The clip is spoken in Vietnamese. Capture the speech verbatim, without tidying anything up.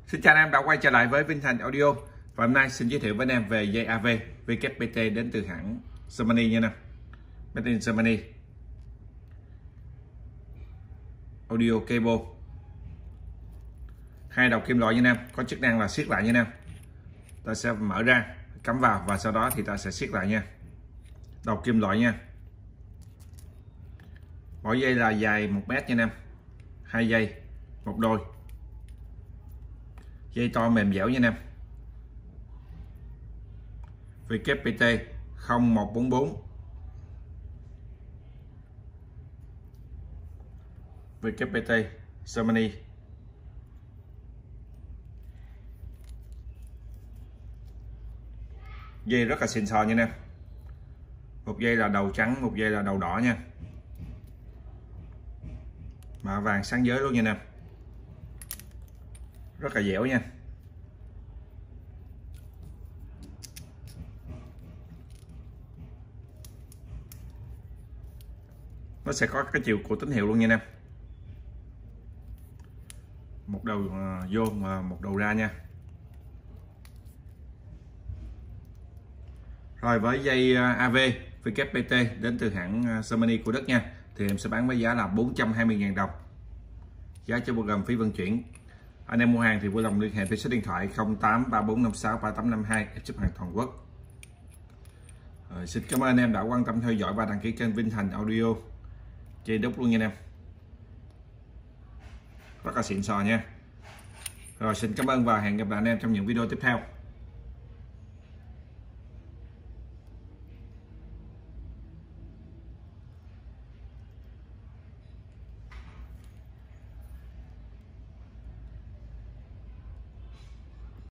Xin chào anh em đã quay trở lại với Vinh Thành Audio. Và hôm nay xin giới thiệu với anh em về dây a vê vê kép pê tê đến từ hãng Germany nha anh em. Made in Germany. Audio cable. Hai đầu kim loại nha anh em, có chức năng là siết lại nha anh em. Ta sẽ mở ra, cắm vào và sau đó thì ta sẽ siết lại nha. Đầu kim loại nha. Mỗi dây là dài một mét nha anh em. Hai dây, một đôi. Dây to mềm dẻo nha anh em. vê kép pê tê không một bốn bốn. vê kép pê tê Germany. Dây rất là xịn sò nha anh em. Một dây là đầu trắng, một dây là đầu đỏ nha. Mạ vàng sáng giới luôn nha anh em. Rất là dẻo nha. Nó sẽ có cái chiều của tín hiệu luôn nha anh em. Một đầu vô và một đầu ra nha. Rồi với dây a vê vê kép pê tê đến từ hãng Germany của Đức nha, thì em sẽ bán với giá là bốn trăm hai mươi nghìn đồng. Giá chưa bao gồm phí vận chuyển. Anh em mua hàng thì vui lòng liên hệ với số điện thoại không tám ba bốn năm sáu ba tám năm hai để ship hàng toàn quốc. Rồi, xin cảm ơn anh em đã quan tâm theo dõi và đăng ký kênh Vinh Thành Audio. Chơi đúc luôn nha anh em. Rất là xịn sò nha. Rồi xin cảm ơn và hẹn gặp lại anh em trong những video tiếp theo.